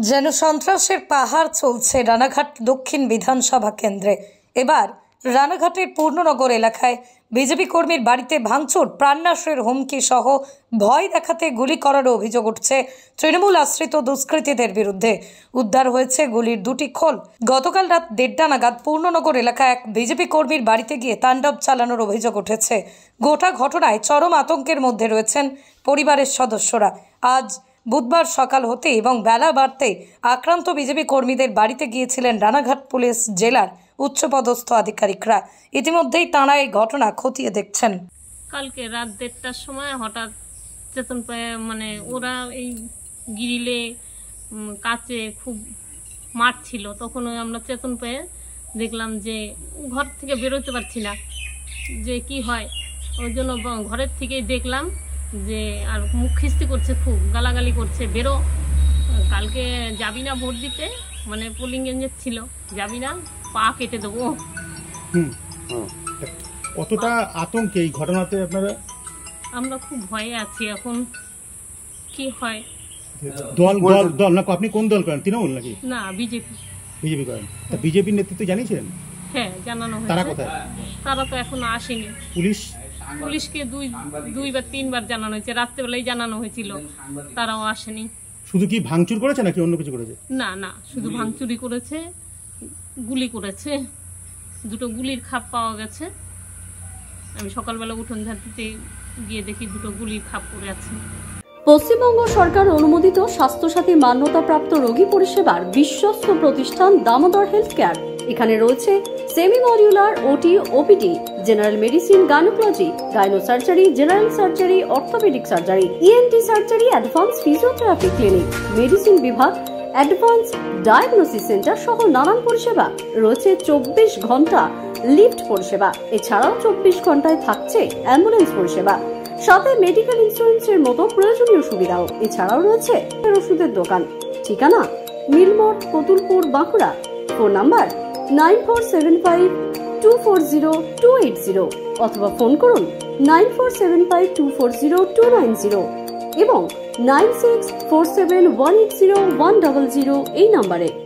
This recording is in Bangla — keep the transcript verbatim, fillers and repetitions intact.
যেন সন্ত্রাসের পাহাড় চলছে রানাঘাট দক্ষিণ বিধানসভা কেন্দ্রে। এবার রানাঘাটের পূর্ণনগর এলাকায় বিজেপি কর্মীর বাড়িতে ভাঙচুর, প্রাণনাশের হুমকি সহ ভয় দেখাতে গুলি করার অভিযোগ উঠছে তৃণমূল আশ্রিত দুষ্কৃতীদের বিরুদ্ধে। উদ্ধার হয়েছে গুলির দুটি খোল। গতকাল রাত দেড়টা নাগাদ পূর্ণনগর এলাকায় এক বিজেপি কর্মীর বাড়িতে গিয়ে তাণ্ডব চালানোর অভিযোগ উঠেছে। গোটা ঘটনায় চরম আতঙ্কের মধ্যে রয়েছেন পরিবারের সদস্যরা। আজ বুধবার সকাল হতে এবং বেলা বাড়তে আক্রান্ত বিজেপি কর্মীদের বাড়িতে গিয়েছিলেন রানাঘাট পুলিশ জেলার উচ্চপদস্থ আধিকারিকরা। ইতিমধ্যেই তাঁরা এই ঘটনা খতিয়ে দেখছেন। কালকে রাত দেড়টার সময় হঠাৎ চেতন পেয়ে, মানে ওরা এই গ্রিলে কাছে খুব মারছিল, তখন আমরা চেতন পেয়ে দেখলাম যে ঘর থেকে বেরোতে পারছি না, যে কি হয়। ওই জন্য ঘরের থেকেই দেখলাম যে আর মুখ খিস্তি করছে, খুব গালাগালি করছে, বেরো, কালকে যাবি না ভোট দিতে, মানে পোলিং এজেন্ট ছিল, যাবি না, পা কেটে দেবো। কতটা আতঙ্কে এই ঘটনাতে আপনারা? আমরা খুব ভয়ে আছি, এখন কি হয়। দল দল দল না, আপনি কোন দল করেন? তৃণমূল নাকি? না, বিজেপি। বিজেপি করেন? বিজেপির নেতৃত্ব জানিয়েছিলেন? হ্যাঁ, জানানো হয়েছে। তারা কোথায়? তারা তো এখনো আসেনি। পুলিশ পুলিশকে দুই দুইবার তিনবার জানানো হয়েছে, রাত্রেবেলায় জানানো হয়েছিল, তারাও আসেনি। শুধু কি ভাঙচুর করেছে নাকি অন্য কিছু করেছে? না না, শুধু ভাঙচুরি করেছে, গুলি করেছে, দুটো গুলির খাপ পাওয়া গেছে। আমি সকালবেলা উঠোন ঝাঁটিতে গিয়ে দেখি দুটো গুলির খাপ পড়ে আছে। পশ্চিমবঙ্গ সরকার অনুমোদিত স্বাস্থ্যসাথী মান্যতাপ্রাপ্ত রোগী পরিষেবার বিশ্বস্ত প্রতিষ্ঠান দামোদর হেলথ কেয়ার। এখানে রয়েছে semi modular OT, OPD, general medicine, gynaecology, gyno surgery, general surgery, orthopaedic surgery, ENT surgery, advance physiotherapy clinic, medicine বিভাগ, অ্যাডভান্স ডায়াগনোসিস সেন্টার সহ নানান পরিষেবা রয়েছে। চব্বিশ ঘন্টা লিফট পরিষেবা, এছাড়াও চব্বিশ ঘন্টায় থাকছে অ্যাম্বুলেন্স পরিষেবা, সাথে মেডিকেল ইন্স্যুরেন্সের মতো প্রয়োজনীয় সুবিধাও। এছাড়াও রয়েছে ওষুধের দোকান। ঠিকানা Milmor, Kotulpur, Bankura. Phone number nine four seven five two four zero two eight zero অথবা ফোন করুন nine four seven five two four zero two nine zero এবং nine six four seven one eight zero one double zero এই নাম্বারে।